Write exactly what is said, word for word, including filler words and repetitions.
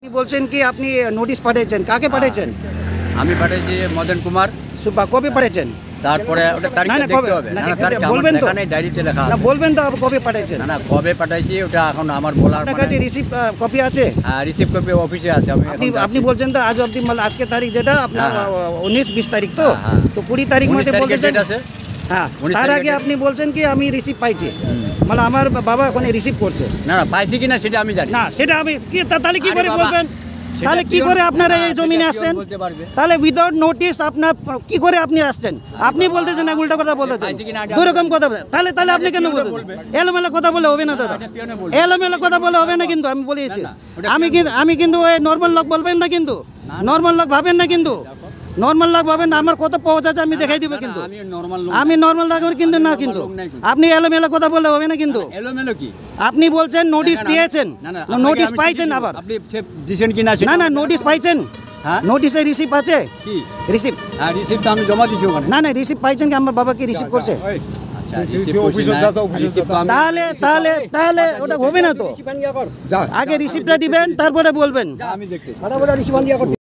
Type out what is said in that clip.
আপনি বলছেন কি আপনি নোটিশ পাঠিয়েছেন, কাকে পাঠিয়েছেন? আমি পাঠিয়েছি মদন কুমার। সুপা কবে পাঠিয়েছেন? তারপরে ওটা তারিখটা দেখতে হবে। না না তারিখটা বলবেন তো, ডায়েরিতে লেখা না বলবেন তো কবে পাঠিয়েছেন? না না কবে পাঠাইছি ওটা এখন আমার বলার আপনার কাছে রিসিভ কপি আছে? হ্যাঁ রিসিভ কপি অফিসে আছে। আমি আপনি আপনি বলছেন তো আজ অবধি মানে আজকে তারিখ যেটা আপনার উনিশ বিশ তারিখ তো হ্যাঁ, হ্যাঁ। তো কুড়ি তারিখ মধ্যে বলতেছেন আছে। হ্যাঁ তার আগে আপনি বলছেন কি আমি রিসিভ পাইছি, মানে আমার বাবা ওখানে রিসিভ করছে। না না পাইছি কিনা সেটা আমি জানি না সেটা আমি কি তাহলে কি আরে করে বাবা, বলবেন? সেটা তাহলে কি পিয়ন- করে আপনারা না, এই জমিনে সেটা আসছেন? পিয়ন বলতে পারবে। তাহলে উইদাউট নোটিস আপনার কি করে আপনি আসছেন? আপনি বলতেছেন না উল্টা কথা বলতেছেন, পাইছি কিনা আগে দুই রকম কথা বলে। তাহলে তাহলে আপনি কেন পিয়নও বলবেন? বলবে। এলোমেলো কথা বলে হবে না দাদা, এটা পিয়নও বলবে। এলোমেলো কথা বলে হবে না কিন্তু আমি বলেছি। না, ওটা আমি কিন্তু আমি কিন্তু ওই নর্মাল লোক বলবেন না, কিন্তু নর্মাল লোক ভাবেন না, কিন্তু নর্মাল লোক ভাবেন না। আমার কত পৌঁছ আছে আমি দেখাই দিব, কিন্তু আমি নরমাল লোক আমি নর্মাল লোক কিন্তু না, কিন্তু লোক নাই কিন্তু। আপনি এলোমেলো কথা বলে হবে না কিন্তু। এলোমেলো কি আপনি বলছেন নোটিশ না, না, দিয়েছেন, না, না, নোটিশ আপনাকে আমি পাইছেন চিঠি আবার? দেবো। আপনি সে দিছেন কিনা সেটা না না আমাকে নোটিশ জানাবেন। পাইছেন? হ্যাঁ নোটিশে রিসিভ আছে? কি রিসিভ হ্যাঁ রিসিপ্ট আমি জমা দিছি ওখানে। না না রিসিভ পাইছেন কি? আমার বাবা কি রিসিভ করছে? আচ্ছা রিসিপ্ট করছি না, রিসিপ্ট তো আমি- তাহলে তাহলে তাহলে ওটা হবে না তো। আগে রিসিপ্টটা দিবেন তারপরে বলবেন। আমি দেখতেছি।